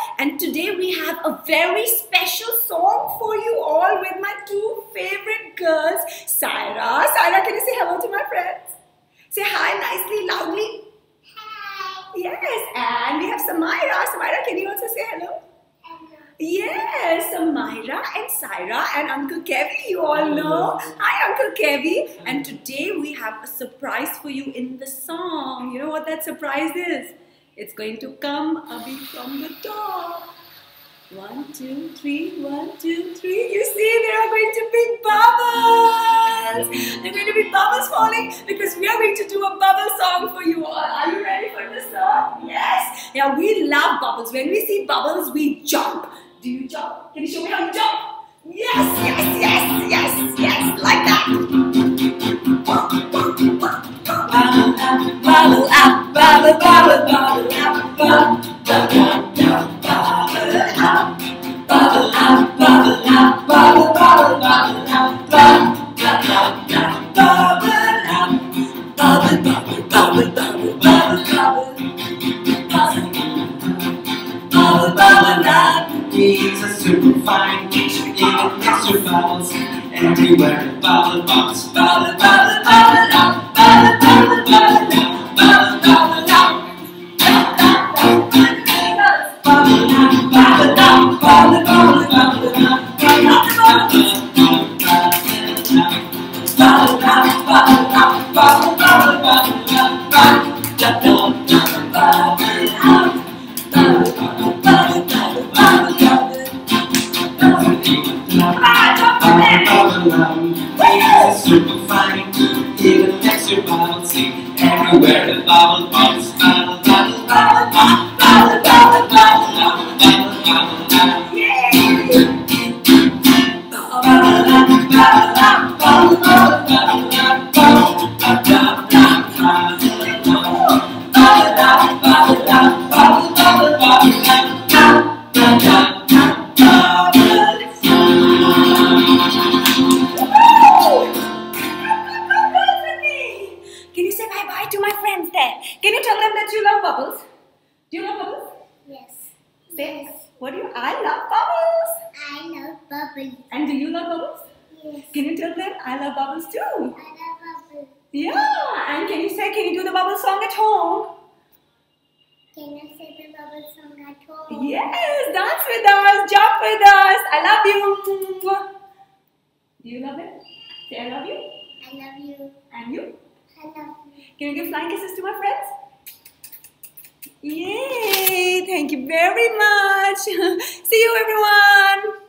and today we have a very special song for you all with my two favorite girls, Sairah. Sairah, can you say hello to my friends? Say hi nicely, loudly. Hi. Yes, and we have Samaira. Samaira, can you also say hello? Hello. Yes, Samaira and Sairah and Uncle Kevi, you all know. Hi, Uncle Kevi. And today we have a surprise for you in the song. You know what that surprise is? It's going to come a bit from the top. 1, 2, 3, 1, 2, 3. You see, there are going to be bubbles. There are going to be bubbles falling because we are going to do a bubble song for you all. Are you ready for the song? Yes. Yeah, we love bubbles. When we see bubbles, we jump. Do you jump? Can you show me how you jump? Yes, yes, yes, yes, yes, like that. Bubble up, bubble, bubble, bubble up, bubble, bubble up, bubble up, bubble up, bubble up, bubble, bubble, bubble up, bubble, bubble, bubble, bubble, bubble, bubble, bubble, bubble up. It's a super fine dish, even extra bubbles everywhere. Bubble, bubbles, bubble, bubble, bubble up, bubble, bubble, bubble up, bubble, bubble up. Super fine, even extra bubbles everywhere. The bubble bubbles, bubble, bubble, bubble, bubble, bubble, bubble, bubble, bubble, bubble, bubble. Yay! Bubble up, bubble up, bubble, bubble, bubble up, bubble, bubble, bubble, bubble, bubble, bubble, bubble, Can you say bye-bye to my friends there? Can you tell them that you love bubbles? Do you love bubbles? Yes. Say, yes. What do you? I love bubbles. I love bubbles. And do you love bubbles? Yes. Can you tell them I love bubbles too? I love bubbles. Yeah. And can you do the bubble song at home? Can you say the bubble song at home? Yes. Dance with us. Jump with us. I love you. Do you love it? Say I love you. I love you. And you? I love you. Can you give flying kisses to my friends? Yay! Thank you very much. See you everyone.